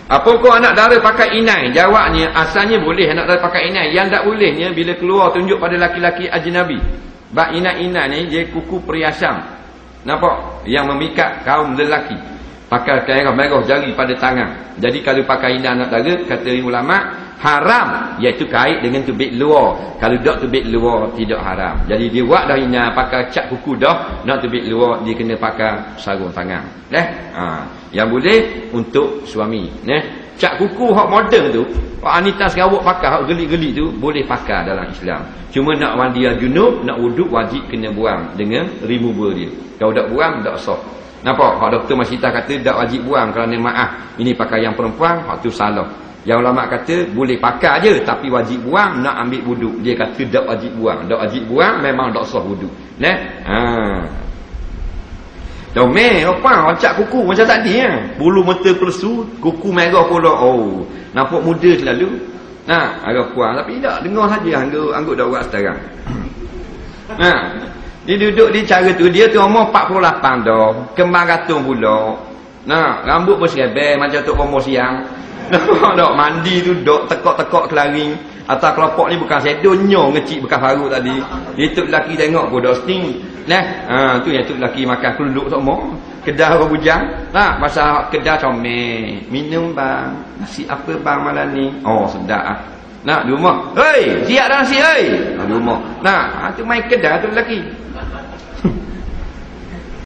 Apa kau anak dara pakai inai? Jawabnya asalnya boleh anak dara pakai inai. Yang tak bolehnya bila keluar tunjuk pada laki-laki ajnabi. Bak inai-inai ni dia kuku periasam. Nampak? Yang memikat kaum lelaki. Pakai merah jari pada tangan. Jadi kalau pakai inai anak dara, kata ulama, haram, iaitu kait dengan tubik luar. Kalau dak tubik luar tidak haram. Jadi dia buat dah inai pakai cat kuku dah, nak tubik luar dia kena pakai sarung tangan. Yang boleh untuk suami, cat kuku hak moden tu, hak Anita Sarawak pakai, hak gelik-gelik tu boleh pakai dalam Islam. Cuma nak mandi junub, nak wuduk wajib kena buang dengan remover dia. Kalau tak buang tak sah. Nampak? Hak Dr. Masita kata tak wajib buang kerana maaf. Ini pakaian perempuan, hak tu salah. Yang ulama kata boleh pakai je tapi wajib buang nak ambil wuduk. Dia kata tak wajib buang. Tak wajib buang memang tak sah wuduk. Domeh apa oncak kuku macam tadi bulu mata pelesu, kuku merah pula. Oh, nampak muda selalu. Agak puan tapi tak dengar saja angguk dak buat sekarang. Dia duduk di cara tu, dia tu umur 48 dah, kembang gantung pula. Rambut berserabel macam tok bomo siang. Nampak tak mandi tu dok tekak-tekak kelaring. Atas kelopak ni bukan sedonyo ngecik bekas baru tadi. Dia tok lelaki tengok pun dak sting. Tu yang tok lelaki makan keluduk semua. Kedah orang bujang. Pasal kedah comel. Minum bang. Nasi apa bang malam ni? Oh sedap di rumah. Hei, siap dah nasi hei. Di rumah. Tu main kedah tu lelaki.